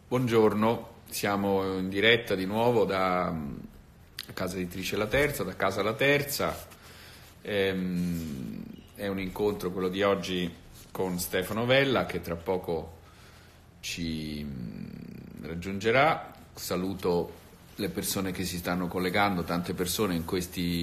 Buongiorno, siamo in diretta di nuovo da Casa Editrice La Terza, da Casa La Terza. È un incontro, quello di oggi, con Stefano Vella, che tra poco ci raggiungerà. Saluto le persone che si stanno collegando, tante persone in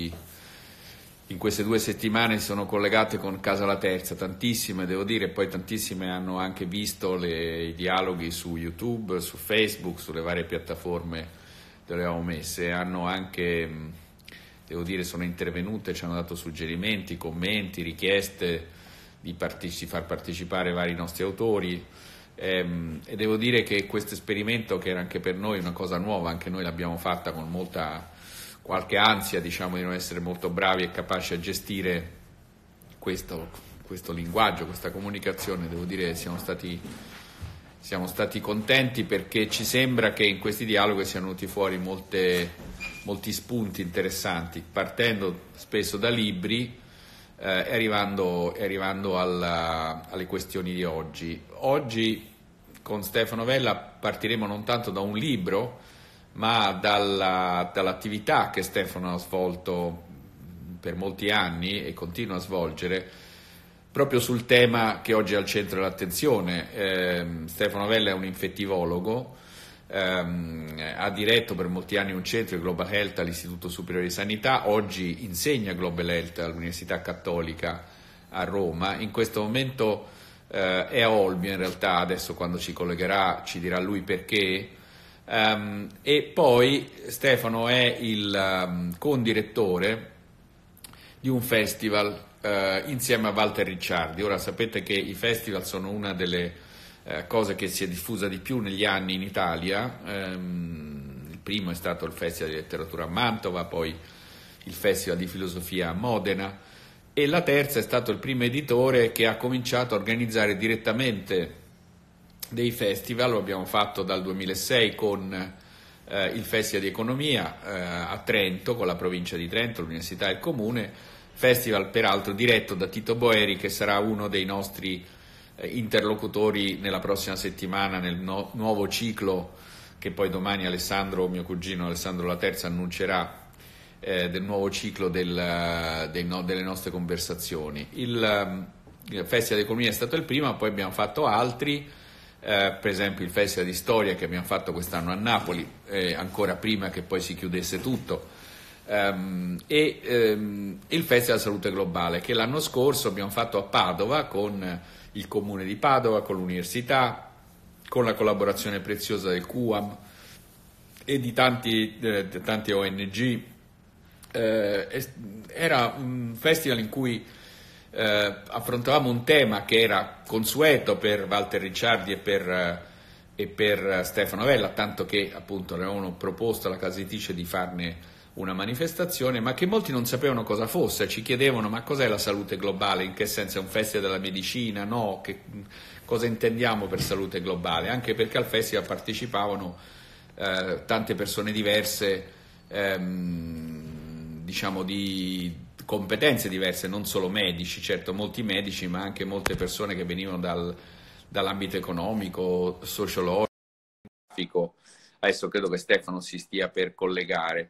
queste 2 settimane si sono collegate con Casa La Terza, tantissime devo dire, poi tantissime hanno anche visto i dialoghi su YouTube, su Facebook, sulle varie piattaforme dove le avevamo messe, hanno anche, devo dire, sono intervenute, ci hanno dato suggerimenti, commenti, richieste di far partecipare vari nostri autori, e devo dire che questo esperimento, che era anche per noi una cosa nuova, anche noi l'abbiamo fatta con qualche ansia, diciamo, di non essere molto bravi e capaci a gestire questo linguaggio, questa comunicazione. Devo dire che siamo stati contenti, perché ci sembra che in questi dialoghi siano venuti fuori molti spunti interessanti, partendo spesso da libri e arrivando alle questioni di oggi. Oggi con Stefano Vella partiremo non tanto da un libro, ma dall'attività che Stefano ha svolto per molti anni e continua a svolgere proprio sul tema che oggi è al centro dell'attenzione. Stefano Vella è un infettivologo, ha diretto per molti anni un centro di Global Health all'Istituto Superiore di Sanità, oggi insegna Global Health all'Università Cattolica a Roma. In questo momento è a Olbia, in realtà adesso quando ci collegherà ci dirà lui perché. E poi Stefano è il condirettore di un festival insieme a Walter Ricciardi. Ora sapete che i festival sono una delle cose che si è diffusa di più negli anni in Italia. Il primo è stato il Festival di Letteratura a Mantova, poi il Festival di Filosofia a Modena, e La Terza è stato il primo editore che ha cominciato a organizzare direttamente dei festival. Lo abbiamo fatto dal 2006 con il Festival di Economia a Trento, con la provincia di Trento, l'Università e il Comune, festival peraltro diretto da Tito Boeri, che sarà uno dei nostri interlocutori nella prossima settimana nel nuovo ciclo che poi domani Alessandro, mio cugino Alessandro La Terza, annuncerà, del nuovo ciclo delle nostre conversazioni. Il Festival di Economia è stato il primo, poi abbiamo fatto altri. Per esempio il Festival di Storia che abbiamo fatto quest'anno a Napoli, ancora prima che poi si chiudesse tutto, il Festival Salute Globale che l'anno scorso abbiamo fatto a Padova con il Comune di Padova, con l'Università, con la collaborazione preziosa del QAM e di tante ONG. Era un festival in cui affrontavamo un tema che era consueto per Walter Ricciardi e per Stefano Vella, tanto che appunto avevano proposto alla casa editrice di farne una manifestazione, ma che molti non sapevano cosa fosse. Ci chiedevano: ma cos'è la salute globale? In che senso? È un festival della medicina? No? Cosa intendiamo per salute globale? Anche perché al festival partecipavano tante persone diverse, diciamo di competenze diverse, non solo medici, certo molti medici, ma anche molte persone che venivano dall'ambito economico, sociologico. Adesso credo che Stefano si stia per collegare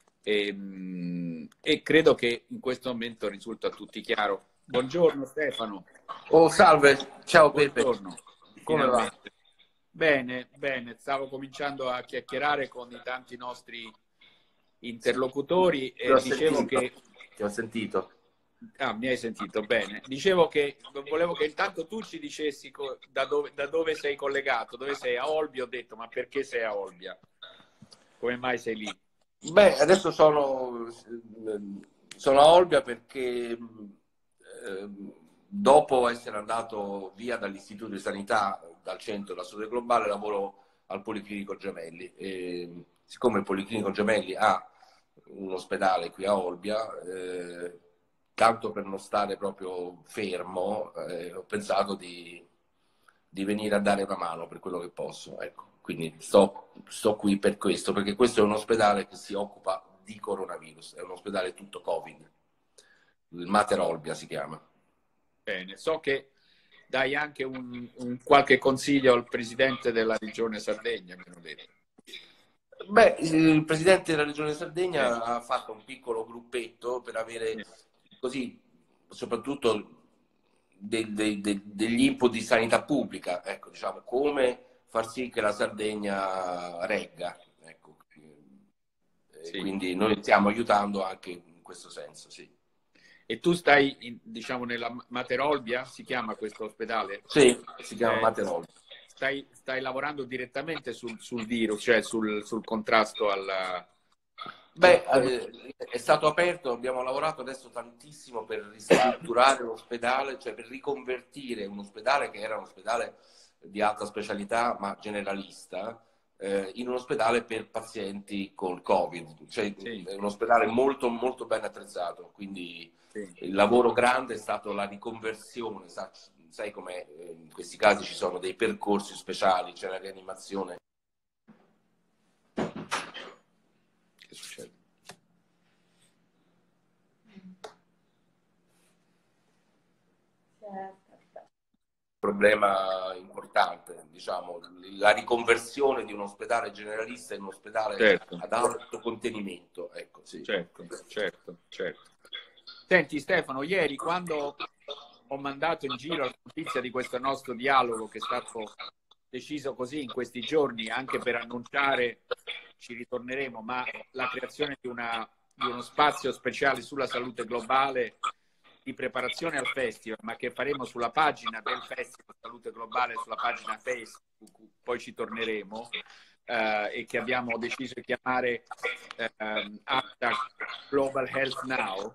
e credo che in questo momento risulta a tutti chiaro. Buongiorno Stefano. Oh, salve, ciao Pepe. Buongiorno. Come va? Bene, stavo cominciando a chiacchierare con i tanti nostri interlocutori e dicevo che... Ti ho sentito. Ah, mi hai sentito, bene. Dicevo che volevo che intanto tu ci dicessi da dove sei collegato, dove sei. A Olbia. Ho detto: ma perché sei a Olbia? Come mai sei lì? Beh, adesso sono a Olbia perché dopo essere andato via dall'Istituto di Sanità, dal centro della salute globale, lavoro al Policlinico Gemelli. E siccome il Policlinico Gemelli ha un ospedale qui a Olbia, tanto per non stare proprio fermo, ho pensato di venire a dare una mano per quello che posso. Ecco. Quindi sto qui per questo, perché questo è un ospedale che si occupa di coronavirus, è un ospedale tutto Covid, il Mater Olbia si chiama. Bene, so che dai anche un qualche consiglio al presidente della regione Sardegna, mi hanno detto. Beh, il presidente della regione Sardegna ha fatto un piccolo gruppetto per avere così, soprattutto degli input di sanità pubblica, ecco, diciamo, come far sì che la Sardegna regga, ecco. Quindi noi stiamo aiutando anche in questo senso, sì. E tu stai, diciamo, nella Materolbia, si chiama questo ospedale? Sì, si chiama Materolbia. Stai lavorando direttamente sul virus, cioè sul contrasto al... Beh, è stato aperto, abbiamo lavorato adesso tantissimo per ristrutturare l'ospedale, cioè per riconvertire un ospedale che era un ospedale di alta specialità ma generalista, in un ospedale per pazienti con Covid. Cioè, è un ospedale molto, molto ben attrezzato, quindi il lavoro grande è stato la riconversione. Sai com'è, in questi casi ci sono dei percorsi speciali, c'è la rianimazione. Che succede? Problema importante, diciamo, la riconversione di un ospedale generalista in un ospedale ad alto contenimento. Ecco, sì. Certo. Senti Stefano, ieri quando ho mandato in giro la notizia di questo nostro dialogo che è stato deciso così in questi giorni, anche per annunciare, ci ritorneremo, ma la creazione di uno spazio speciale sulla salute globale di preparazione al festival, ma che faremo sulla pagina del Festival Salute Globale, sulla pagina Facebook, poi ci torneremo, e che abbiamo deciso di chiamare Global Health Now.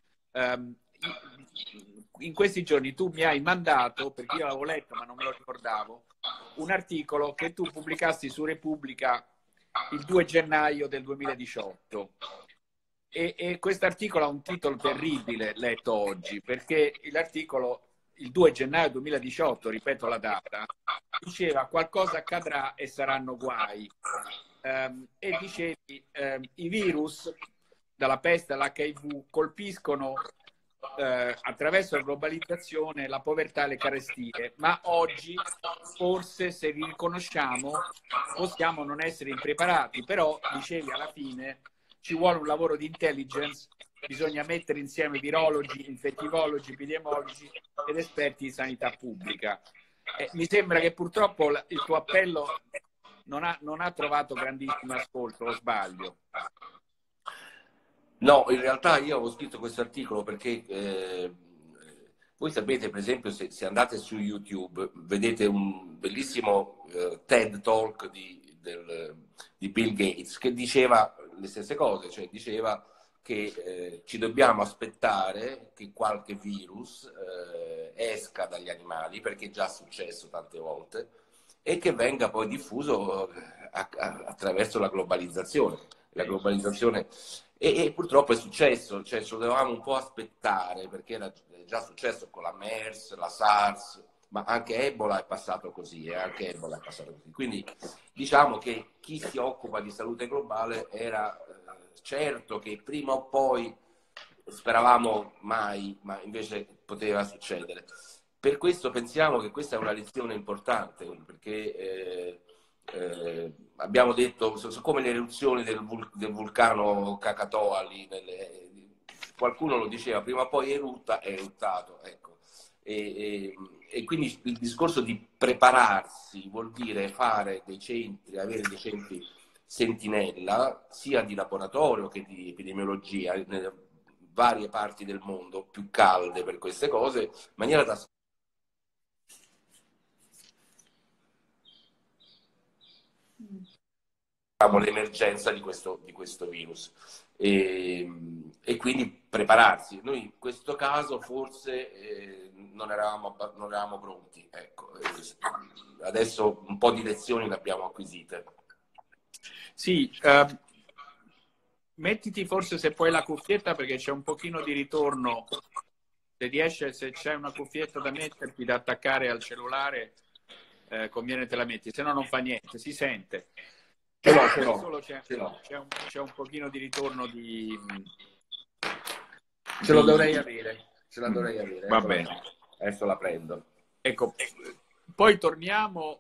In questi giorni tu mi hai mandato, perché io l'avevo letto ma non me lo ricordavo, un articolo che tu pubblicasti su Repubblica il 2 gennaio del 2018. E questo articolo ha un titolo terribile, letto oggi, perché l'articolo, il 2 gennaio 2018, ripeto la data, diceva qualcosa accadrà e saranno guai. E dicevi, i virus, dalla peste all'HIV, colpiscono attraverso la globalizzazione, la povertà e le carestie, ma oggi forse se li riconosciamo possiamo non essere impreparati, però dicevi alla fine ci vuole un lavoro di intelligence, bisogna mettere insieme virologi, infettivologi, epidemiologi ed esperti di sanità pubblica. Mi sembra che purtroppo il tuo appello non ha trovato grandissimo ascolto, o sbaglio? No, in realtà io avevo scritto questo articolo perché voi sapete, per esempio, se andate su YouTube, vedete un bellissimo TED Talk di Bill Gates che diceva le stesse cose, cioè diceva che ci dobbiamo aspettare che qualche virus esca dagli animali, perché è già successo tante volte, e che venga poi diffuso attraverso la globalizzazione. La globalizzazione e purtroppo è successo, cioè ce lo dovevamo un po' aspettare, perché era già successo con la MERS, la SARS, ma anche Ebola è passato così, Quindi diciamo che chi si occupa di salute globale era certo che prima o poi, speravamo mai, ma invece poteva succedere. Per questo pensiamo che questa è una lezione importante, perché abbiamo detto, come le eruzioni del vulcano Krakatoa, qualcuno lo diceva, prima o poi erutta, è eruttato. Ecco. E quindi il discorso di prepararsi vuol dire fare dei centri, avere dei centri sentinella, sia di laboratorio che di epidemiologia, nelle varie parti del mondo più calde per queste cose, in maniera da l'emergenza di questo virus e quindi prepararsi. Noi in questo caso forse non eravamo pronti, ecco. Adesso un po' di lezioni le abbiamo acquisite. Sì, mettiti forse se puoi la cuffietta, perché c'è un pochino di ritorno. Se riesci, se c'è una cuffietta da metterti, da attaccare al cellulare, conviene te la metti, se no non fa niente, si sente. Solo c'è un pochino di ritorno di... Ce lo dovrei avere. Va bene. Adesso la prendo. ecco, poi torniamo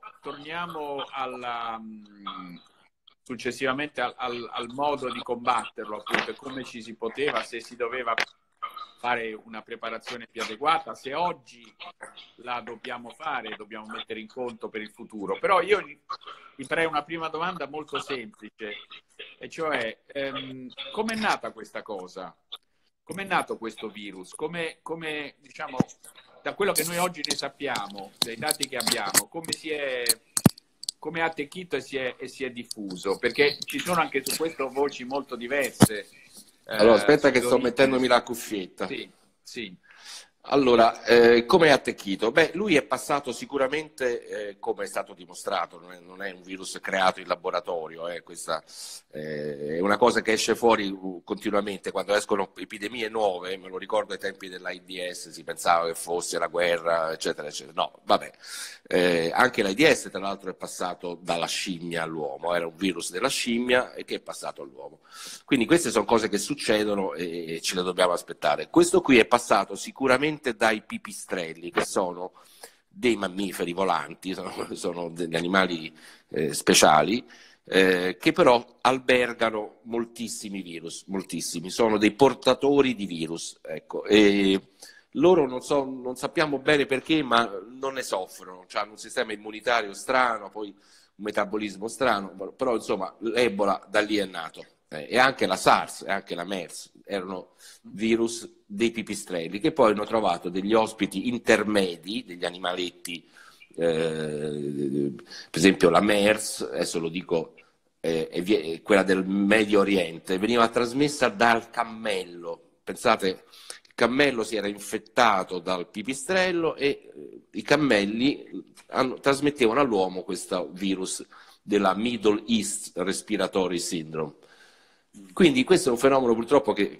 successivamente al modo di combatterlo, appunto, e come ci si poteva, se si doveva fare una preparazione più adeguata, se oggi la dobbiamo fare, dobbiamo mettere in conto per il futuro. Però io mi farei una prima domanda molto semplice, e cioè come è nata questa cosa? Come è nato questo virus? Come diciamo, da quello che noi oggi ne sappiamo, dai dati che abbiamo, come ha attecchito e si è diffuso? Perché ci sono anche su questo voci molto diverse. Allora, aspetta che sto mettendomi la cuffietta. Sì, sì. Allora, come è attecchito? Beh, lui è passato sicuramente, come è stato dimostrato, non è un virus creato in laboratorio, questa è una cosa che esce fuori continuamente quando escono epidemie nuove. Me lo ricordo ai tempi dell'AIDS, si pensava che fosse la guerra, eccetera, eccetera. No, vabbè, anche l'AIDS tra l'altro è passato dalla scimmia all'uomo, era un virus della scimmia e che è passato all'uomo. Quindi queste sono cose che succedono e ce le dobbiamo aspettare. Questo qui è passato sicuramente dai pipistrelli, che sono dei mammiferi volanti, sono degli animali speciali, che però albergano moltissimi virus, moltissimi, sono dei portatori di virus, ecco. E loro non sappiamo bene perché, ma non ne soffrono, hanno un sistema immunitario strano, poi un metabolismo strano, però insomma l'Ebola da lì è nato. E anche la SARS e anche la MERS erano virus dei pipistrelli che poi hanno trovato degli ospiti intermedi, degli animaletti, per esempio la MERS, adesso lo dico, quella del Medio Oriente, veniva trasmessa dal cammello. Pensate, il cammello si era infettato dal pipistrello e i cammelli trasmettevano all'uomo questo virus della Middle East Respiratory Syndrome. Quindi questo è un fenomeno purtroppo che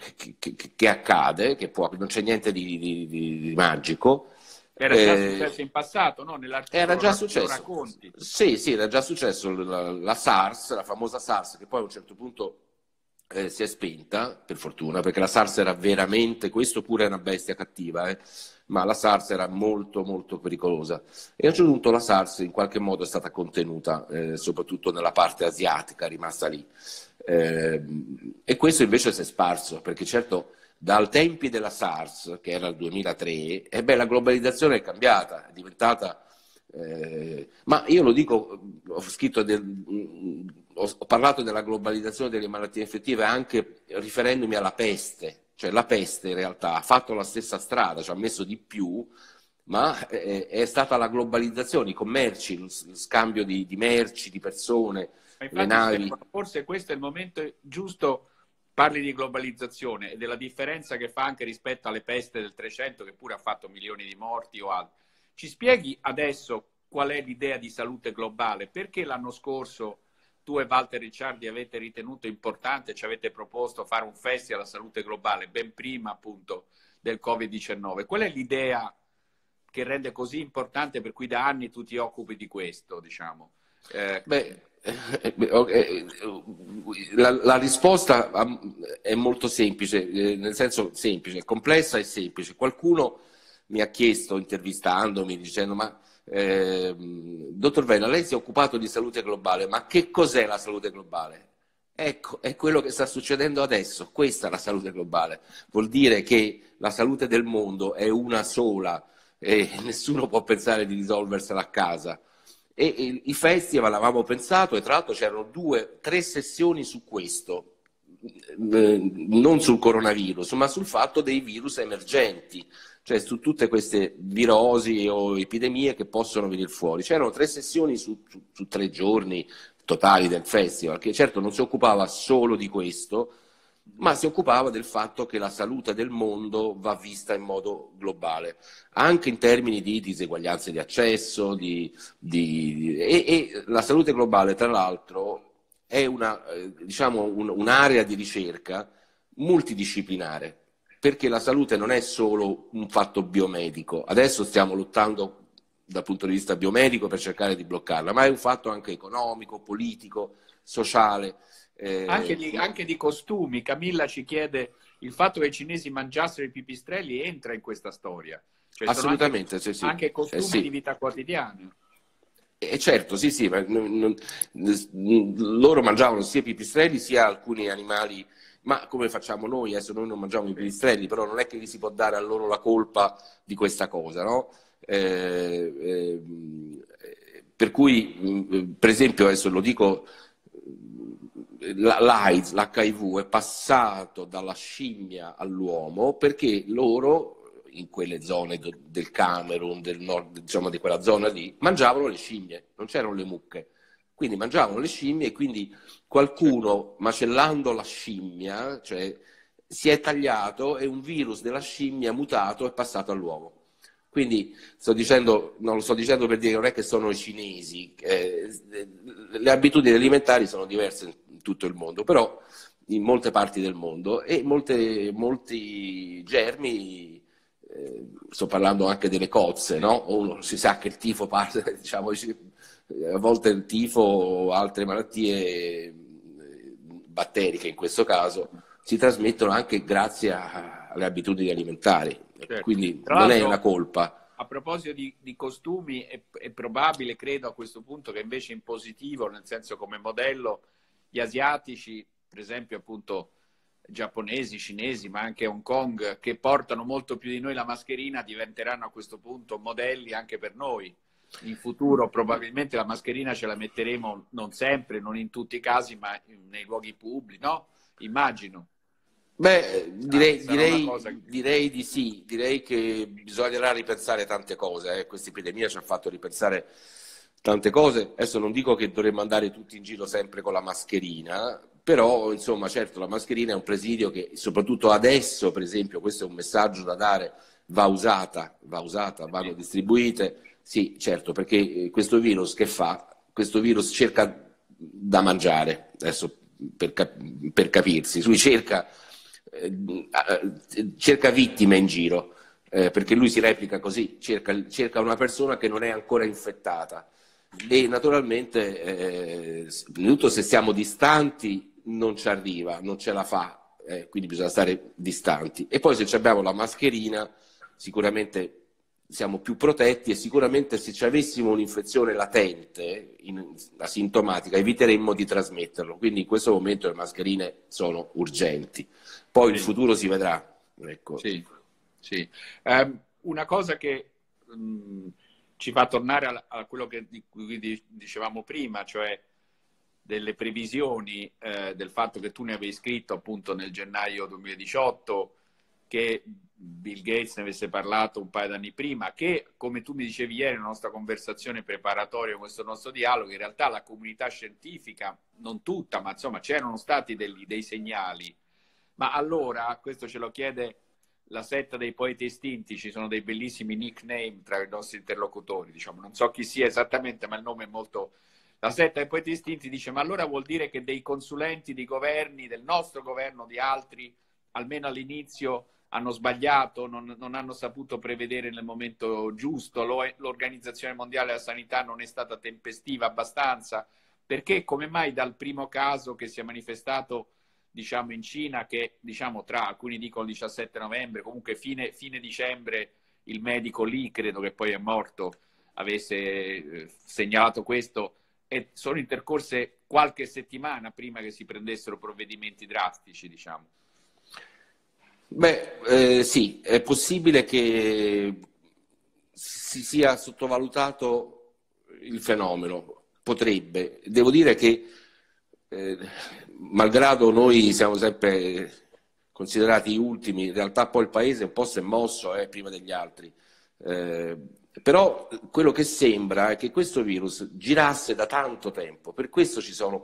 accade, non c'è niente di magico. Era già successo in passato, no? Era già successo. Racconti. Sì, era già successo la SARS, la famosa SARS, che poi a un certo punto si è spenta, per fortuna, perché la SARS era veramente, questo pure è una bestia cattiva, ma la SARS era molto molto pericolosa. E a un certo punto la SARS in qualche modo è stata contenuta, soprattutto nella parte asiatica, è rimasta lì. E questo invece si è sparso, perché certo dal tempi della SARS, che era il 2003, la globalizzazione è cambiata, è diventata... ma io lo dico, ho parlato della globalizzazione delle malattie infettive anche riferendomi alla peste, cioè la peste in realtà ha fatto la stessa strada, ci ha messo di più, ma è stata la globalizzazione, i commerci, lo scambio di merci, di persone, le navi. Forse questo è il momento giusto, parli di globalizzazione e della differenza che fa anche rispetto alle peste del 300 che pure ha fatto milioni di morti o altro. Ci spieghi adesso qual è l'idea di salute globale? Perché l'anno scorso tu e Walter Ricciardi avete ritenuto importante, ci avete proposto fare un festival alla salute globale ben prima appunto del Covid-19? Qual è l'idea che rende così importante, per cui da anni tu ti occupi di questo, diciamo? La risposta è molto semplice, nel senso semplice, complessa e semplice. Qualcuno mi ha chiesto, intervistandomi, dicendo: ma dottor Vella, lei si è occupato di salute globale, ma che cos'è la salute globale? Ecco, è quello che sta succedendo adesso. Questa è la salute globale. Vuol dire che la salute del mondo è una sola e nessuno può pensare di risolversela a casa. E i festival avevamo pensato, e tra l'altro c'erano 2-3 sessioni su questo, non sul coronavirus, ma sul fatto dei virus emergenti, cioè su tutte queste virosi o epidemie che possono venire fuori. C'erano 3 sessioni su 3 giorni totali del festival, che certo non si occupava solo di questo, ma si occupava del fatto che la salute del mondo va vista in modo globale, anche in termini di diseguaglianze di accesso, e la salute globale, tra l'altro, è un'area di ricerca multidisciplinare, perché la salute non è solo un fatto biomedico. Adesso stiamo lottando dal punto di vista biomedico per cercare di bloccarla, ma è un fatto anche economico, politico, sociale. Anche di costumi. Camilla ci chiede: il fatto che i cinesi mangiassero i pipistrelli entra in questa storia? Cioè assolutamente, sono sì, sì. anche costumi Sì. di vita quotidiana. Certo, sì, sì, ma loro mangiavano sia i pipistrelli sia alcuni animali, ma come facciamo noi? Adesso noi non mangiamo i pipistrelli, però non è che gli si può dare a loro la colpa di questa cosa, no? Per cui, per esempio, adesso lo dico, l'AIDS, l'HIV è passato dalla scimmia all'uomo perché loro in quelle zone del Camerun, del nord, diciamo di quella zona lì, mangiavano le scimmie, non c'erano le mucche. Quindi mangiavano le scimmie e quindi qualcuno macellando la scimmia, cioè si è tagliato e un virus della scimmia mutato è passato all'uomo. Quindi sto dicendo, non lo sto dicendo per dire che non è che sono i cinesi, le abitudini alimentari sono diverse in tutto il mondo, però in molte parti del mondo e molti germi, sto parlando anche delle cozze, no? Uno si sa che il tifo parte, diciamo, a volte il tifo o altre malattie batteriche in questo caso si trasmettono anche grazie alle abitudini alimentari, Certo. quindi Tra non è l'altro, una colpa. a proposito di costumi, è probabile, credo a questo punto, che invece in positivo, nel senso come modello, gli asiatici, per esempio appunto giapponesi, cinesi, ma anche Hong Kong, che portano molto più di noi la mascherina, diventeranno a questo punto modelli anche per noi. In futuro probabilmente la mascherina ce la metteremo non sempre, non in tutti i casi, ma nei luoghi pubblici, no? Immagino. Beh, Sarà una cosa che... direi di sì, direi che bisognerà ripensare tante cose, eh. Questa epidemia ci ha fatto ripensare tante cose. Adesso non dico che dovremmo andare tutti in giro sempre con la mascherina, però insomma certo la mascherina è un presidio che soprattutto adesso, per esempio, questo è un messaggio da dare, va usata, vanno distribuite, sì certo, perché questo virus che fa? Questo virus cerca da mangiare, adesso per capirsi, lui cerca vittime in giro, perché lui si replica così, cerca una persona che non è ancora infettata e naturalmente, innanzitutto se siamo distanti non ci arriva, non ce la fa, quindi bisogna stare distanti e poi se abbiamo la mascherina sicuramente siamo più protetti e sicuramente se ci avessimo un'infezione latente, asintomatica, eviteremmo di trasmetterlo. Quindi in questo momento le mascherine sono urgenti. Poi il futuro si vedrà. Ecco. Sì, sì. Una cosa che ci fa tornare a quello di cui dicevamo prima, cioè delle previsioni del fatto che tu ne avevi scritto appunto nel gennaio 2018, che Bill Gates ne avesse parlato un paio d'anni prima, che come tu mi dicevi ieri nella nostra conversazione preparatoria a questo nostro dialogo, in realtà la comunità scientifica, non tutta, ma insomma c'erano stati dei segnali. Ma allora, questo ce lo chiede la setta dei poeti estinti, ci sono dei bellissimi nickname tra i nostri interlocutori, diciamo, non so chi sia esattamente, ma il nome è molto... La setta dei poeti estinti dice, ma allora vuol dire che dei consulenti di governi, del nostro governo, di altri, almeno all'inizio hanno sbagliato, non hanno saputo prevedere nel momento giusto, l'Organizzazione Mondiale della Sanità non è stata tempestiva abbastanza, perché come mai dal primo caso che si è manifestato diciamo in Cina, che diciamo tra alcuni dicono il 17 novembre, comunque fine dicembre, il medico lì, credo che poi è morto, avesse segnalato questo, e sono intercorse qualche settimana prima che si prendessero provvedimenti drastici, diciamo. Beh, sì, è possibile che si sia sottovalutato il fenomeno, potrebbe. Devo dire che, malgrado noi siamo sempre considerati gli ultimi, in realtà poi il paese un po' si è mosso prima degli altri. Però quello che sembra è che questo virus girasse da tanto tempo, per questo ci sono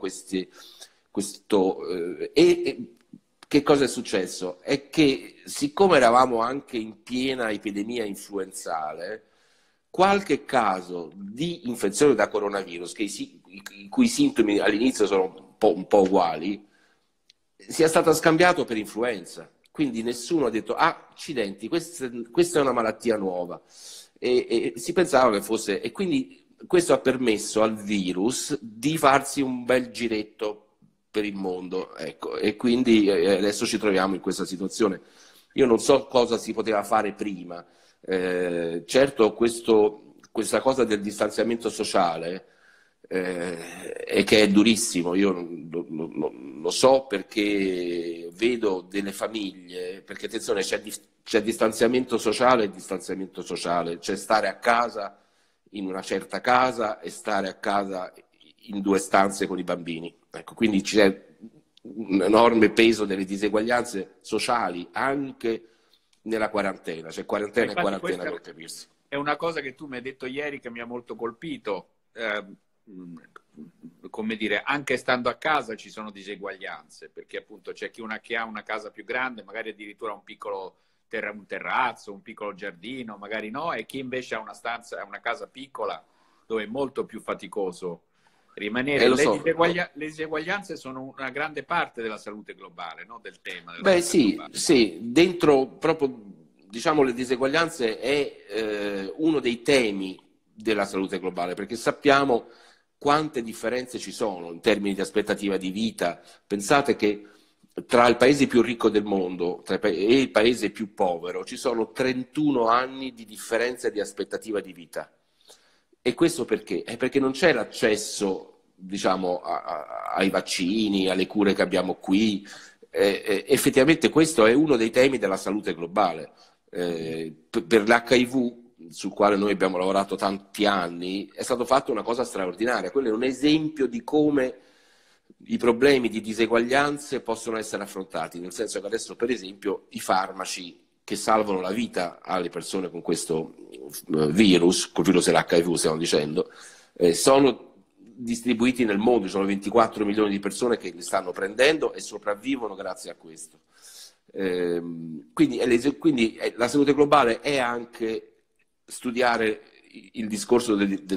che cosa è successo? È che siccome eravamo anche in piena epidemia influenzale, qualche caso di infezione da coronavirus, i cui sintomi all'inizio sono un po' uguali, sia stato scambiato per influenza. Quindi nessuno ha detto, ah, accidenti, questa è una malattia nuova. E si pensava che fosse... E quindi questo ha permesso al virus di farsi un bel giretto per il mondo, ecco, e quindi adesso ci troviamo in questa situazione. Io non so cosa si poteva fare prima, Certo, questa cosa del distanziamento sociale e che è durissimo, io lo so perché vedo delle famiglie, perché attenzione, c'è distanziamento sociale e distanziamento sociale, c'è stare a casa in una certa casa e stare a casa in due stanze con i bambini. Ecco, quindi c'è un enorme peso delle diseguaglianze sociali anche nella quarantena, c'è quarantena e quarantena per capirsi. È una cosa che tu mi hai detto ieri che mi ha molto colpito. Come dire, anche stando a casa ci sono diseguaglianze, perché appunto c'è chi ha una casa più grande, magari addirittura un piccolo un terrazzo, un piccolo giardino, magari no, e chi invece ha una stanza, una casa piccola dove è molto più faticoso rimanere. Le diseguaglianze sono una grande parte della salute globale, no? Del tema. Beh sì, sì, dentro proprio, diciamo, le diseguaglianze è uno dei temi della salute globale, perché sappiamo quante differenze ci sono in termini di aspettativa di vita. Pensate che tra il paese più ricco del mondo e il paese più povero ci sono 31 anni di differenza di aspettativa di vita. E questo perché? È perché non c'è l'accesso, diciamo, ai vaccini, alle cure che abbiamo qui. Effettivamente questo è uno dei temi della salute globale. Per l'HIV, sul quale noi abbiamo lavorato tanti anni, è stato fatto una cosa straordinaria. Quello è un esempio di come i problemi di diseguaglianze possono essere affrontati, nel senso che adesso, per esempio, i farmaci che salvano la vita alle persone con questo virus, col virus dell'HIV stiamo dicendo, sono distribuiti nel mondo, ci sono 24 milioni di persone che li stanno prendendo e sopravvivono grazie a questo. Quindi la salute globale è anche studiare il discorso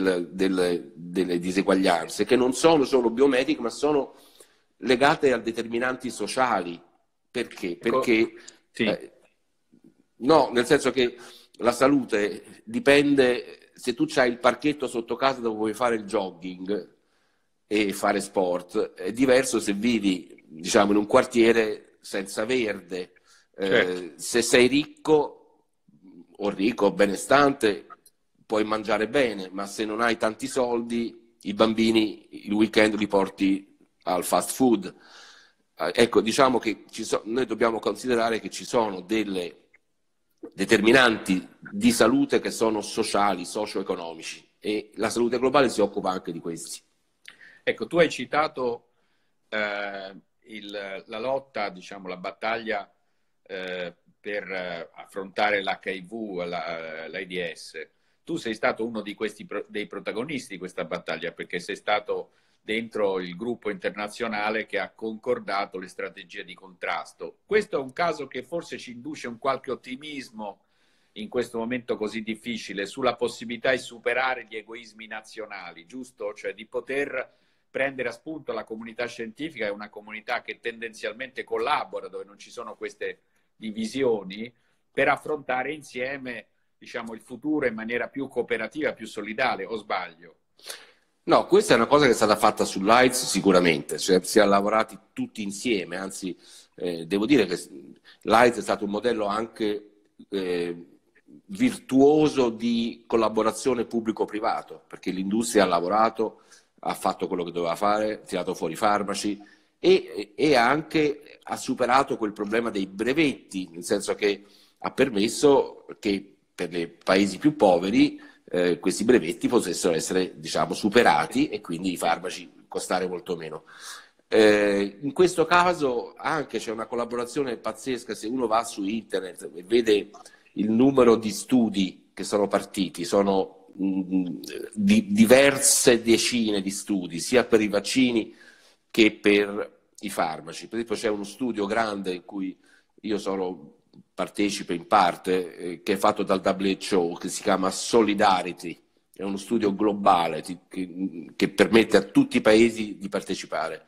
delle diseguaglianze, che non sono solo biomediche, ma sono legate a determinanti sociali. Perché? Perché sì. no, nel senso che la salute dipende, se tu c'hai il parchetto sotto casa dove vuoi fare il jogging e fare sport, è diverso se vivi, diciamo, in un quartiere senza verde. Certo. Se sei ricco o benestante puoi mangiare bene, ma se non hai tanti soldi, i bambini il weekend li porti al fast food. Ecco, diciamo che noi dobbiamo considerare che ci sono delle determinanti di salute che sono sociali, socio-economici, e la salute globale si occupa anche di questi. Ecco, tu hai citato la lotta, diciamo, la battaglia per affrontare l'HIV, l'AIDS. Tu sei stato uno di dei protagonisti di questa battaglia, perché sei stato dentro il gruppo internazionale che ha concordato le strategie di contrasto. Questo è un caso che forse ci induce un qualche ottimismo in questo momento così difficile sulla possibilità di superare gli egoismi nazionali, giusto? Cioè di poter prendere a spunto la comunità scientifica, è una comunità che tendenzialmente collabora, dove non ci sono queste divisioni, per affrontare insieme, diciamo, il futuro in maniera più cooperativa, più solidale, o sbaglio? No, questa è una cosa che è stata fatta sull'AIDS sicuramente, cioè si è lavorati tutti insieme, anzi devo dire che l'AIDS è stato un modello anche virtuoso di collaborazione pubblico-privato, perché l'industria ha lavorato, ha fatto quello che doveva fare, ha tirato fuori i farmaci e anche ha superato quel problema dei brevetti, nel senso che ha permesso che per i paesi più poveri questi brevetti potessero essere, diciamo, superati e quindi i farmaci costare molto meno. In questo caso anche c'è una collaborazione pazzesca. Se uno va su internet e vede il numero di studi che sono partiti, sono diverse decine di studi, sia per i vaccini che per i farmaci. Per esempio c'è uno studio grande in cui io sono partecipe in parte, che è fatto dal WHO, che si chiama Solidarity, è uno studio globale che permette a tutti i paesi di partecipare.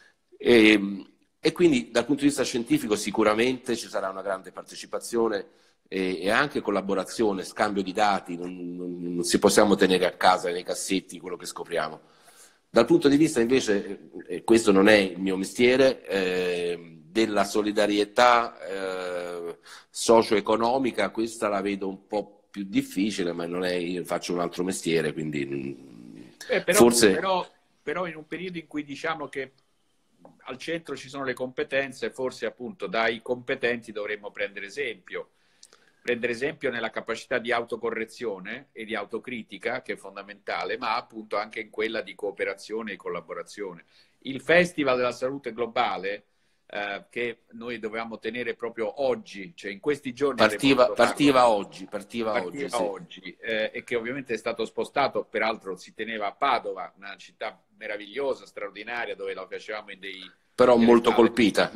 E quindi dal punto di vista scientifico sicuramente ci sarà una grande partecipazione e anche collaborazione, scambio di dati, non si possiamo tenere a casa nei cassetti quello che scopriamo. Dal punto di vista invece, questo non è il mio mestiere, della solidarietà socio-economica, questa la vedo un po' più difficile, ma non è, io faccio un altro mestiere, quindi forse... Però in un periodo in cui diciamo che al centro ci sono le competenze, forse appunto dai competenti dovremmo prendere esempio nella capacità di autocorrezione e di autocritica, che è fondamentale, ma appunto anche in quella di cooperazione e collaborazione. Il Festival della Salute Globale, che noi dovevamo tenere proprio oggi, cioè in questi giorni partiva oggi, sì. E che ovviamente è stato spostato, peraltro si teneva a Padova, una città meravigliosa, straordinaria, dove lo facevamo in però molto colpita.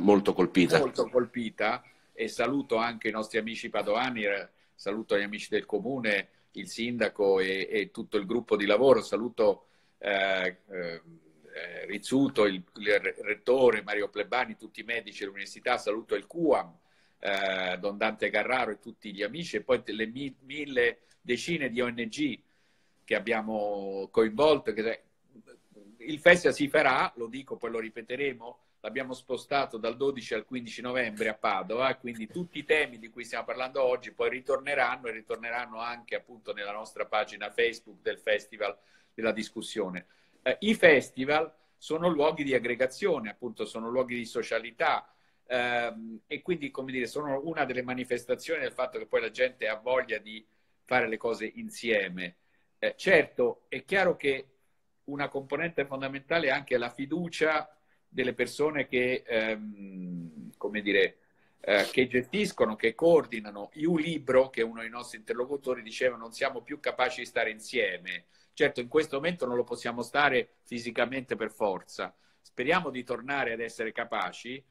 E saluto anche i nostri amici padovani, saluto gli amici del comune, il sindaco e tutto il gruppo di lavoro, saluto Rizzuto, il rettore, Mario Plebani, tutti i medici dell'università, saluto il QAM, Don Dante Carraro e tutti gli amici, e poi le decine di ONG che abbiamo coinvolto. Il festival si farà, lo dico, poi lo ripeteremo, l'abbiamo spostato dal 12 al 15 novembre a Padova, quindi tutti i temi di cui stiamo parlando oggi poi ritorneranno anche appunto nella nostra pagina Facebook del Festival della Discussione. I festival sono luoghi di aggregazione, appunto sono luoghi di socialità, e quindi, come dire, sono una delle manifestazioni del fatto che poi la gente ha voglia di fare le cose insieme. Certo, è chiaro che una componente fondamentale è anche la fiducia delle persone che, come dire, che gestiscono, che coordinano. Libro, che è uno dei nostri interlocutori, diceva: non siamo più capaci di stare insieme. Certo, in questo momento non lo possiamo stare fisicamente per forza. Speriamo di tornare ad essere capaci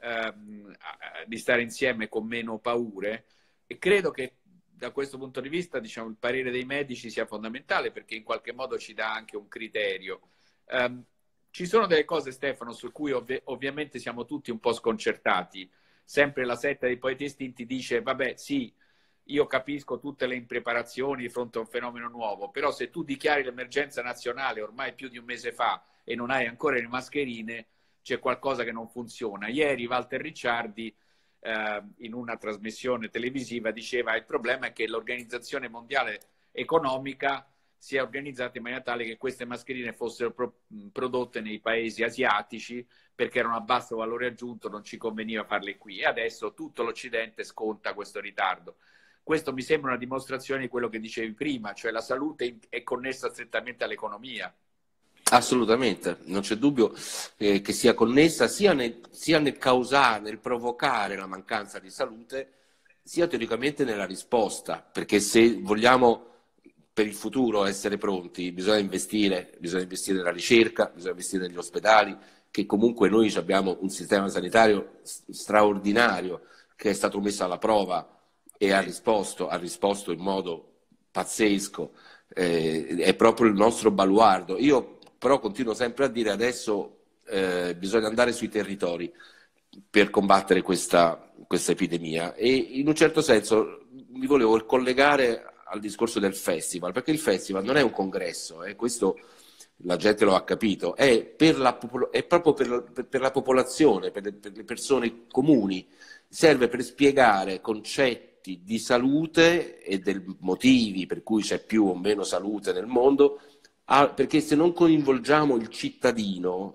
di stare insieme con meno paure, e credo che da questo punto di vista, diciamo, il parere dei medici sia fondamentale, perché in qualche modo ci dà anche un criterio. Ci sono delle cose, Stefano, su cui ovviamente siamo tutti un po' sconcertati. Sempre la setta dei poeti estinti dice: vabbè, sì, io capisco tutte le impreparazioni di fronte a un fenomeno nuovo, però se tu dichiari l'emergenza nazionale ormai più di un mese fa e non hai ancora le mascherine, c'è qualcosa che non funziona. Ieri Walter Ricciardi, in una trasmissione televisiva, diceva: il problema è che l'Organizzazione Mondiale Economica si è organizzata in maniera tale che queste mascherine fossero prodotte nei paesi asiatici, perché erano a basso valore aggiunto, non ci conveniva farle qui, e adesso tutto l'Occidente sconta questo ritardo. Questo mi sembra una dimostrazione di quello che dicevi prima, cioè la salute è connessa strettamente all'economia. Assolutamente, non c'è dubbio che sia connessa sia nel causare, nel provocare la mancanza di salute, sia teoricamente nella risposta, perché se vogliamo per il futuro essere pronti bisogna investire nella ricerca, bisogna investire negli ospedali, che comunque noi abbiamo un sistema sanitario straordinario che è stato messo alla prova e ha risposto in modo pazzesco, è proprio il nostro baluardo. Io però continuo sempre a dire: adesso bisogna andare sui territori per combattere questa epidemia, e in un certo senso mi volevo collegare al discorso del festival, perché il festival non è un congresso, questo la gente lo ha capito, è proprio per la popolazione, per le persone comuni, serve per spiegare concetti di salute e dei motivi per cui c'è più o meno salute nel mondo, perché se non coinvolgiamo il cittadino,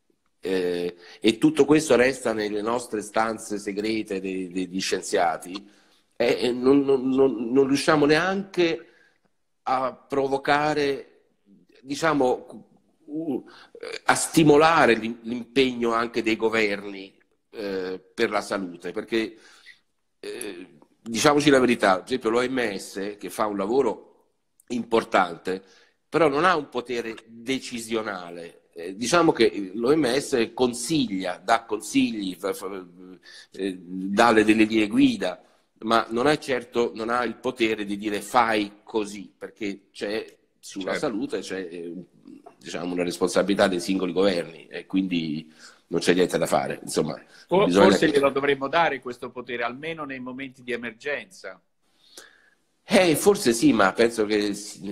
e tutto questo resta nelle nostre stanze segrete degli scienziati, non riusciamo neanche a provocare, diciamo, a stimolare l'impegno anche dei governi per la salute, perché diciamoci la verità, ad esempio l'OMS, che fa un lavoro importante, però non ha un potere decisionale. Diciamo che l'OMS consiglia, dà consigli, dà delle linee guida, ma non ha il potere di dire fai così, perché c'è sulla salute c'è diciamo, una responsabilità dei singoli governi, e quindi non c'è niente da fare. Insomma, forse glielo dovremmo dare questo potere, almeno nei momenti di emergenza. Forse sì, ma penso che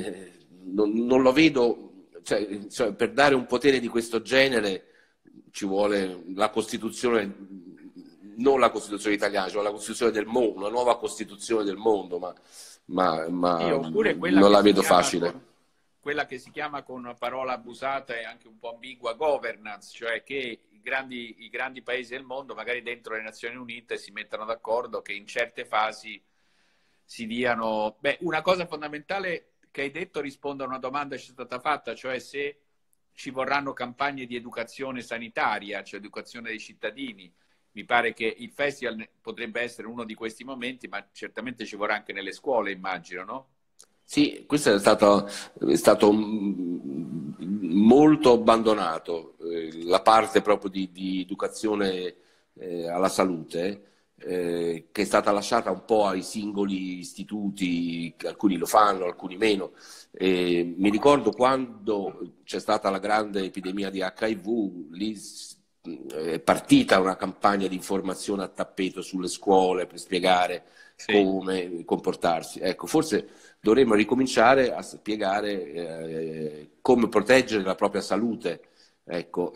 non lo vedo. Cioè, per dare un potere di questo genere ci vuole la Costituzione, non la Costituzione italiana, cioè la Costituzione del mondo, una nuova Costituzione del mondo, ma ma Sì, oppure non la vedo facile. quella che si chiama con una parola abusata e anche un po' ambigua governance, cioè che i grandi paesi del mondo, magari dentro le Nazioni Unite, si mettano d'accordo che in certe fasi si diano... Beh, una cosa fondamentale che hai detto risponde a una domanda che ci è stata fatta, cioè se ci vorranno campagne di educazione sanitaria, cioè educazione dei cittadini. Mi pare che il festival potrebbe essere uno di questi momenti, ma certamente ci vorrà anche nelle scuole, immagino, no? Sì, questo è stato molto abbandonato, la parte proprio di educazione alla salute, che è stata lasciata un po' ai singoli istituti, che alcuni lo fanno, alcuni meno. Mi ricordo quando c'è stata la grande epidemia di HIV, lì è partita una campagna di informazione a tappeto sulle scuole per spiegare Sì. come comportarsi. Ecco, forse dovremmo ricominciare a spiegare come proteggere la propria salute, ecco,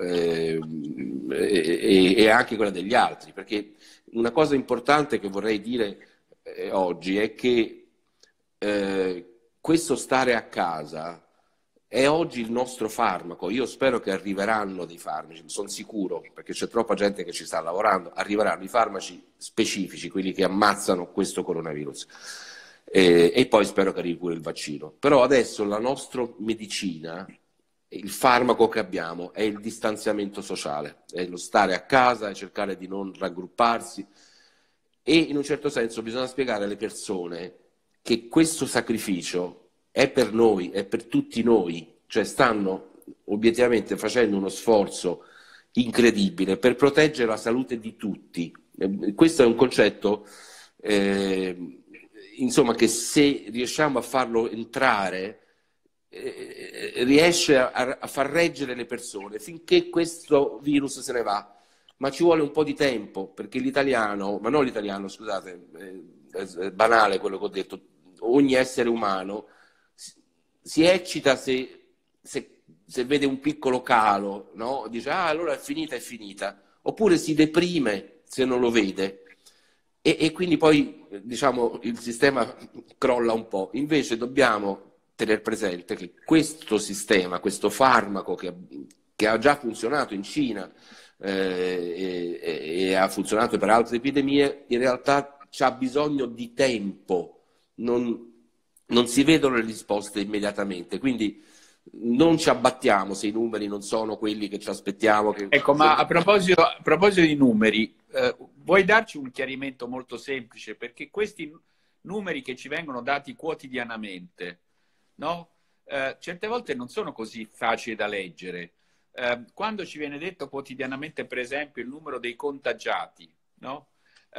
e anche quella degli altri, perché una cosa importante che vorrei dire oggi è che questo stare a casa è oggi il nostro farmaco. Io spero che arriveranno dei farmaci, sono sicuro, perché c'è troppa gente che ci sta lavorando, arriveranno i farmaci specifici, quelli che ammazzano questo coronavirus. E poi spero che arrivi pure il vaccino. Però adesso la nostra medicina, il farmaco che abbiamo è il distanziamento sociale, è lo stare a casa e cercare di non raggrupparsi. E in un certo senso bisogna spiegare alle persone che questo sacrificio è per noi, è per tutti noi, cioè stanno obiettivamente facendo uno sforzo incredibile per proteggere la salute di tutti. Questo è un concetto, insomma, che se riusciamo a farlo entrare, riesce a far reggere le persone finché questo virus se ne va. Ma ci vuole un po' di tempo, perché l'italiano, ma non l'italiano, scusate, è banale quello che ho detto, ogni essere umano si eccita se vede un piccolo calo, no? Dice, ah, allora è finita, oppure si deprime se non lo vede. E quindi poi, diciamo, il sistema crolla un po'. Invece dobbiamo tenere presente che questo sistema, questo farmaco che ha già funzionato in Cina, e ha funzionato per altre epidemie, in realtà c'ha bisogno di tempo, non si vedono le risposte immediatamente, quindi non ci abbattiamo se i numeri non sono quelli che ci aspettiamo. Ecco, ma a proposito di numeri, vuoi darci un chiarimento molto semplice? Perché questi numeri che ci vengono dati quotidianamente, no? Certe volte non sono così facili da leggere. Quando ci viene detto quotidianamente, per esempio, il numero dei contagiati, no?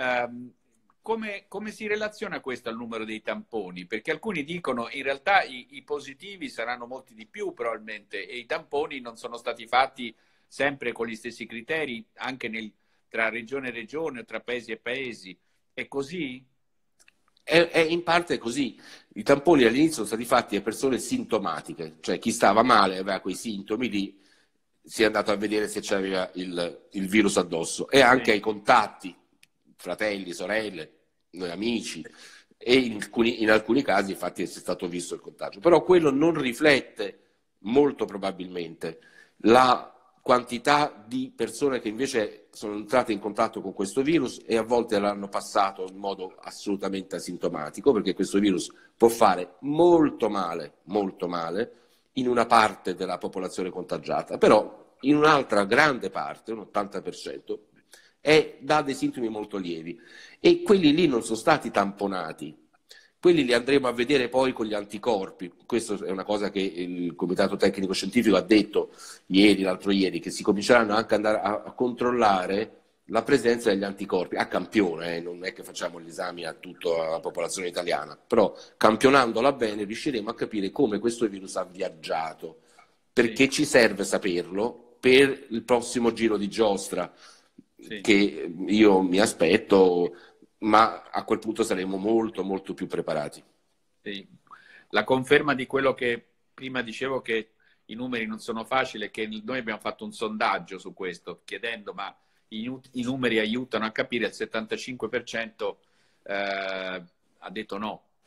Come si relaziona questo al numero dei tamponi? Perché alcuni dicono in realtà i positivi saranno molti di più probabilmente e i tamponi non sono stati fatti sempre con gli stessi criteri, anche tra regione e regione o tra paesi e paesi. È così? È in parte così. I tamponi all'inizio sono stati fatti a persone sintomatiche, cioè chi stava male aveva quei sintomi lì, si è andato a vedere se c'aveva il virus addosso, e anche ai contatti, fratelli, sorelle, noi amici, e in alcuni casi infatti è stato visto il contagio. Però quello non riflette molto probabilmente la quantità di persone che invece sono entrate in contatto con questo virus e a volte l'hanno passato in modo assolutamente asintomatico, perché questo virus può fare molto male in una parte della popolazione contagiata, però in un'altra grande parte, un 80%, dà dei sintomi molto lievi, e quelli lì non sono stati tamponati. Quelli li andremo a vedere poi con gli anticorpi. Questa è una cosa che il Comitato Tecnico Scientifico ha detto ieri, l'altro ieri, che si cominceranno anche ad andare a controllare la presenza degli anticorpi a campione, non è che facciamo gli esami a tutta la popolazione italiana, però campionandola bene riusciremo a capire come questo virus ha viaggiato, perché Sì. ci serve saperlo per il prossimo giro di giostra, Sì. che io mi aspetto, ma a quel punto saremo molto molto più preparati. Sì. La conferma di quello che prima dicevo, che i numeri non sono facili, è che noi abbiamo fatto un sondaggio su questo chiedendo ma i numeri aiutano a capire, il 75% ha detto no.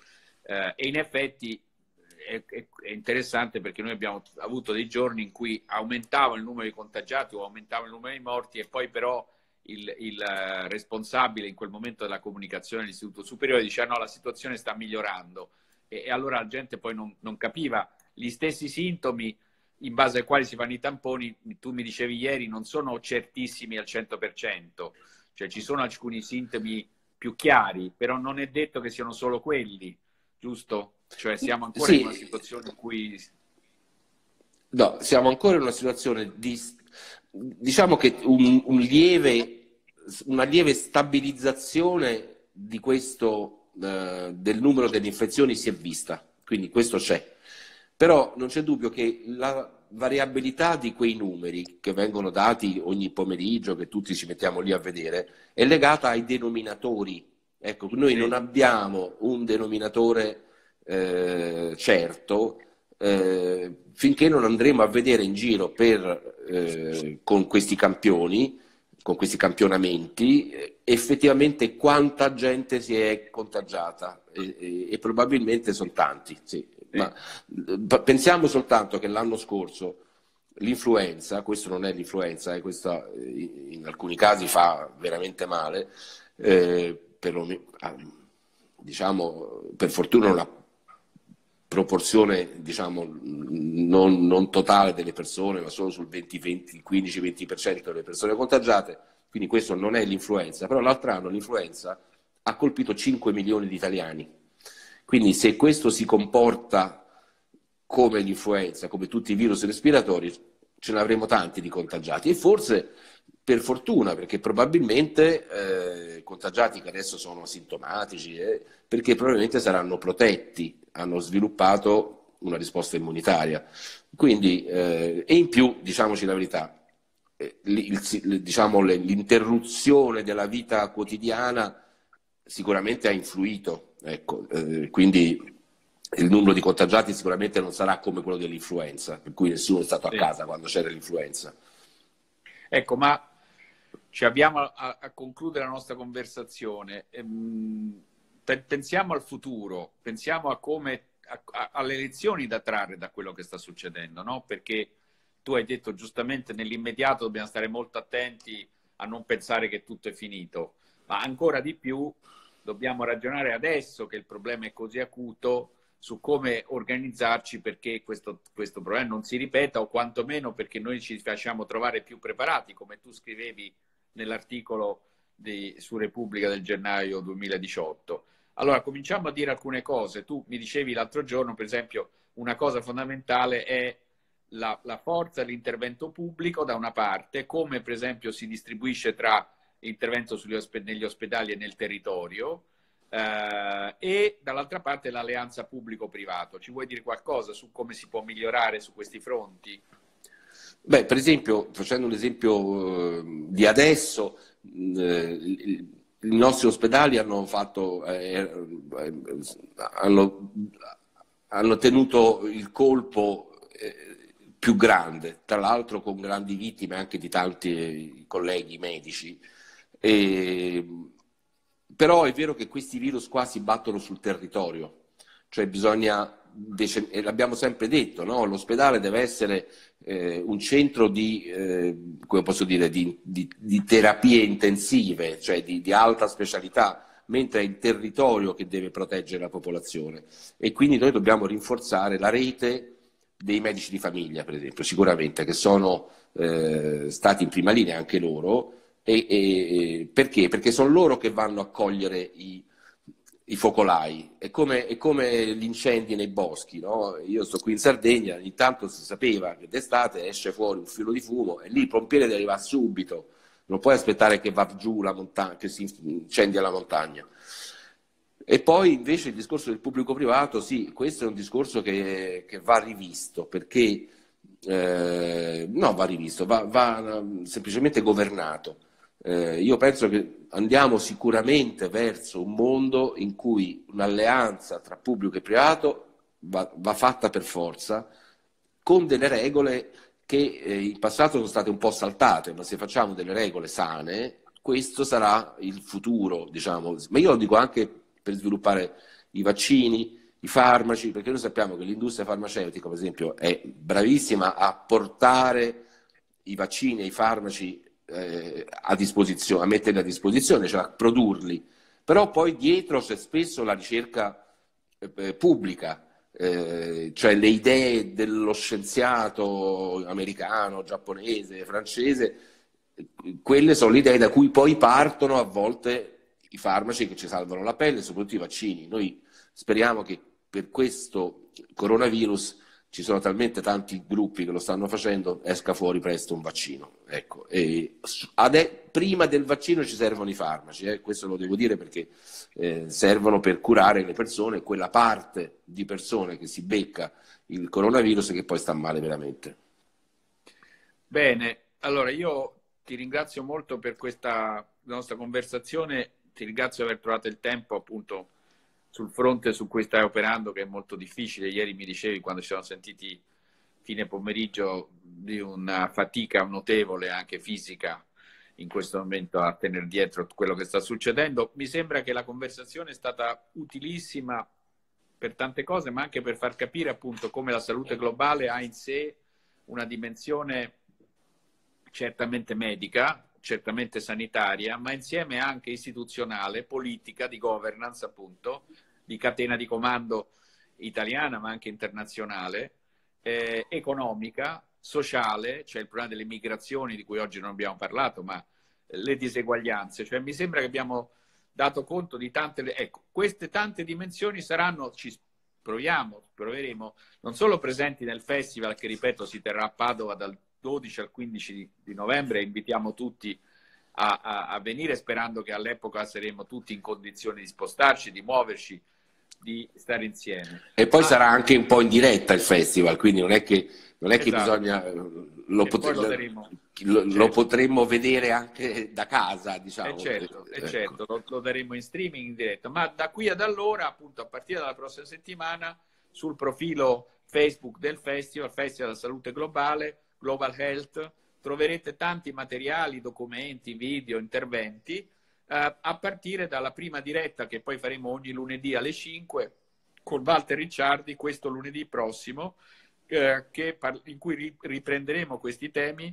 E in effetti è interessante, perché noi abbiamo avuto dei giorni in cui aumentava il numero di contagiati o aumentava il numero di morti, e poi però il responsabile in quel momento della comunicazione dell'Istituto Superiore diceva no, la situazione sta migliorando, e allora la gente poi non capiva gli stessi sintomi in base ai quali si fanno i tamponi. Tu mi dicevi ieri, non sono certissimi al 100%, cioè ci sono alcuni sintomi più chiari, però non è detto che siano solo quelli, giusto? Cioè siamo ancora in una situazione in cui... No, siamo ancora in una situazione di... Diciamo che una lieve stabilizzazione di questo, del numero delle infezioni si è vista, quindi questo c'è. Però non c'è dubbio che la variabilità di quei numeri che vengono dati ogni pomeriggio, che tutti ci mettiamo lì a vedere, è legata ai denominatori. Ecco, noi non abbiamo un denominatore certo finché non andremo a vedere in giro con questi campioni, con questi campionamenti, effettivamente quanta gente si è contagiata, e probabilmente sono tanti, sì. Ma pensiamo soltanto che l'anno scorso l'influenza, questo non è l'influenza, questa in alcuni casi fa veramente male, diciamo, per fortuna una proporzione, diciamo, non totale delle persone, ma solo sul 15-20% delle persone contagiate, quindi questo non è l'influenza. Però l'altro anno l'influenza ha colpito 5 milioni di italiani, quindi se questo si comporta come l'influenza, come tutti i virus respiratori, ce ne avremo tanti di contagiati, e forse per fortuna, perché probabilmente contagiati che adesso sono asintomatici, perché probabilmente saranno protetti, hanno sviluppato una risposta immunitaria. Quindi, e in più, diciamoci la verità, diciamo, l'interruzione della vita quotidiana sicuramente ha influito, ecco, quindi il numero di contagiati sicuramente non sarà come quello dell'influenza, per cui nessuno è stato a casa quando c'era l'influenza. Ecco, ma ci abbiamo a concludere la nostra conversazione. Pensiamo al futuro, pensiamo a come, alle lezioni da trarre da quello che sta succedendo, no? Perché tu hai detto giustamente, nell'immediato dobbiamo stare molto attenti a non pensare che tutto è finito, ma ancora di più dobbiamo ragionare adesso che il problema è così acuto su come organizzarci perché questo problema non si ripeta, o quantomeno perché noi ci facciamo trovare più preparati, come tu scrivevi nell'articolo su Repubblica del gennaio 2018. Allora, cominciamo a dire alcune cose. Tu mi dicevi l'altro giorno, per esempio, una cosa fondamentale è la forza dell'intervento pubblico da una parte, come per esempio si distribuisce tra l'intervento negli ospedali e nel territorio, e dall'altra parte l'alleanza pubblico-privato. Ci vuoi dire qualcosa su come si può migliorare su questi fronti? Beh, per esempio, facendo un esempio di adesso, i nostri ospedali hanno tenuto il colpo più grande, tra l'altro con grandi vittime anche di tanti colleghi medici. Però è vero che questi virus qua si battono sul territorio, cioè bisogna, e l'abbiamo sempre detto, no? L'ospedale deve essere un centro come posso dire, di terapie intensive, cioè di alta specialità, mentre è il territorio che deve proteggere la popolazione. E quindi noi dobbiamo rinforzare la rete dei medici di famiglia, per esempio, sicuramente, che sono stati in prima linea anche loro. Perché? Perché sono loro che vanno a cogliere i focolai, è come gli incendi nei boschi, no? Io sto qui in Sardegna, intanto si sapeva che d'estate esce fuori un filo di fumo e lì il pompiere deve arrivare subito, non puoi aspettare che va giù la montagna, che si incendia la montagna. E poi invece il discorso del pubblico-privato, sì, questo è un discorso che va rivisto, perché no, va rivisto, va semplicemente governato. Io penso che andiamo sicuramente verso un mondo in cui un'alleanza tra pubblico e privato va fatta per forza, con delle regole che in passato sono state un po' saltate, ma se facciamo delle regole sane, questo sarà il futuro, diciamo. Ma io lo dico anche per sviluppare i vaccini, i farmaci, perché noi sappiamo che l'industria farmaceutica, per esempio, è bravissima a portare i vaccini e i farmaci a disposizione, a metterli a disposizione, cioè a produrli, però poi dietro c'è spesso la ricerca pubblica, cioè le idee dello scienziato americano, giapponese, francese, quelle sono le idee da cui poi partono a volte i farmaci che ci salvano la pelle, soprattutto i vaccini. Noi speriamo che per questo coronavirus ci sono talmente tanti gruppi che lo stanno facendo, esca fuori presto un vaccino. Ecco. Prima del vaccino ci servono i farmaci, questo lo devo dire perché servono per curare le persone, quella parte di persone che si becca il coronavirus e che poi sta male veramente. Bene, allora io ti ringrazio molto per questa nostra conversazione, ti ringrazio di aver trovato il tempo appunto sul fronte su cui stai operando, che è molto difficile. Ieri mi dicevi, quando ci siamo sentiti fine pomeriggio, di una fatica notevole anche fisica in questo momento a tenere dietro quello che sta succedendo. Mi sembra che la conversazione è stata utilissima per tante cose, ma anche per far capire appunto come la salute globale ha in sé una dimensione certamente medica, certamente sanitaria, ma insieme anche istituzionale, politica, di governance appunto, di catena di comando italiana ma anche internazionale, economica, sociale, cioè il problema delle migrazioni di cui oggi non abbiamo parlato, ma le diseguaglianze. Cioè mi sembra che abbiamo dato conto di tante... Ecco, queste tante dimensioni saranno, proveremo, non solo presenti nel festival che, ripeto, si terrà a Padova dal 12 al 15 di novembre, invitiamo tutti a venire, sperando che all'epoca saremo tutti in condizioni di spostarci, di muoverci, di stare insieme. E poi sarà anche un po' in diretta il festival, quindi non è che Esatto. bisogna... Lo potremmo vedere anche da casa, diciamo. Certo, ecco. Certo, lo daremo in streaming, in diretta, ma da qui ad allora, appunto a partire dalla prossima settimana, sul profilo Facebook del Festival della Salute Globale, Global Health, troverete tanti materiali, documenti, video, interventi, a partire dalla prima diretta che poi faremo ogni lunedì alle 5 con Walter Ricciardi, questo lunedì prossimo, in cui riprenderemo questi temi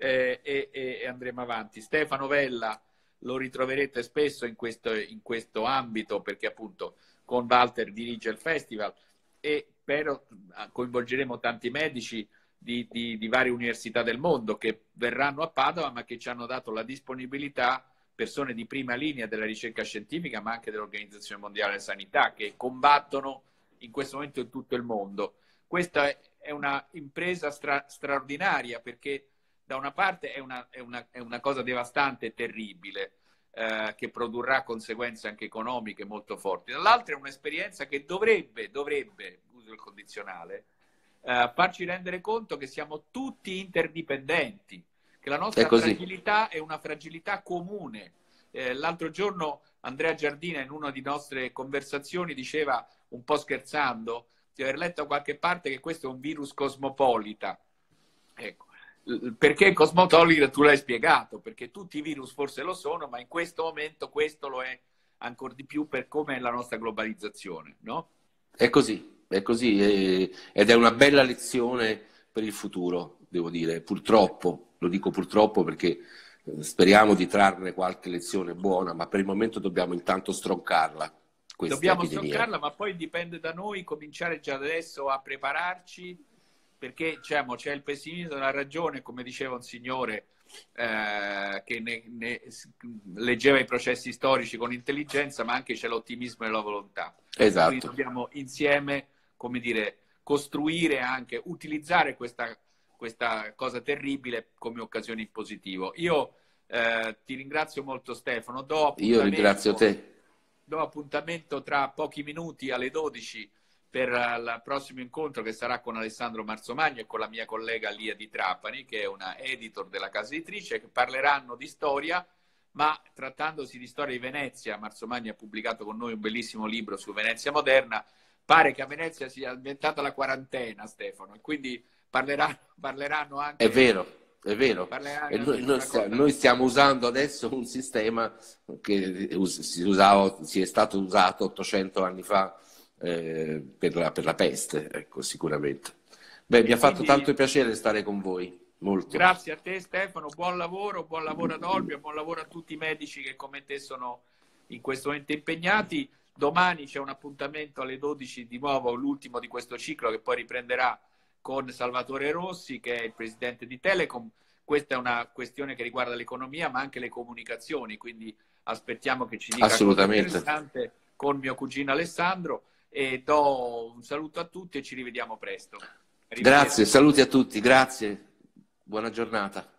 e andremo avanti. Stefano Vella lo ritroverete spesso in questo ambito, perché appunto con Walter dirige il festival, e però coinvolgeremo tanti medici di varie università del mondo che verranno a Padova, ma che ci hanno dato la disponibilità, persone di prima linea della ricerca scientifica, ma anche dell'Organizzazione Mondiale della Sanità, che combattono in questo momento in tutto il mondo. Questa è una impresa straordinaria, perché da una parte è una cosa devastante e terribile, che produrrà conseguenze anche economiche molto forti. Dall'altra è un'esperienza che dovrebbe, uso il condizionale, farci rendere conto che siamo tutti interdipendenti, che la nostra fragilità è una fragilità comune. L'altro giorno Andrea Giardina, in una di nostre conversazioni, diceva, un po' scherzando, di aver letto da qualche parte che questo è un virus cosmopolita. Ecco, perché cosmopolita tu l'hai spiegato, perché tutti i virus forse lo sono, ma in questo momento questo lo è ancora di più per come è la nostra globalizzazione, no? È così ed è una bella lezione per il futuro, devo dire, purtroppo, lo dico purtroppo perché speriamo di trarne qualche lezione buona, ma per il momento dobbiamo intanto stroncarla. Dobbiamo stroncarla, ma poi dipende da noi cominciare già adesso a prepararci, perché diciamo, c'è il pessimismo della ragione, come diceva un signore che leggeva i processi storici con intelligenza, ma anche c'è l'ottimismo e la volontà. Esatto. Quindi dobbiamo insieme, come dire, costruire anche, utilizzare questa cosa terribile come occasione in positivo. Io ti ringrazio molto, Stefano. Io ringrazio te. Do appuntamento tra pochi minuti alle 12 per il prossimo incontro, che sarà con Alessandro Marzomagno e con la mia collega Lia Di Trapani, che è una editor della casa editrice, che parleranno di storia, ma trattandosi di storia di Venezia. Marzomagno ha pubblicato con noi un bellissimo libro su Venezia moderna. Pare che a Venezia sia diventata la quarantena, Stefano, e quindi parleranno anche... È vero. E noi stiamo usando adesso un sistema che si è stato usato 800 anni fa per la peste, ecco, sicuramente. Beh, mi ha fatto tanto piacere stare con voi. Molto. Grazie a te Stefano, buon lavoro ad Olbia, buon lavoro a tutti i medici che come te sono in questo momento impegnati. Domani c'è un appuntamento alle 12 di nuovo, l'ultimo di questo ciclo, che poi riprenderà con Salvatore Rossi, che è il presidente di Telecom. Questa è una questione che riguarda l'economia ma anche le comunicazioni, quindi aspettiamo che ci dica qualcosa interessante con mio cugino Alessandro, e do un saluto a tutti e ci rivediamo presto. Grazie, saluti a tutti, grazie, buona giornata.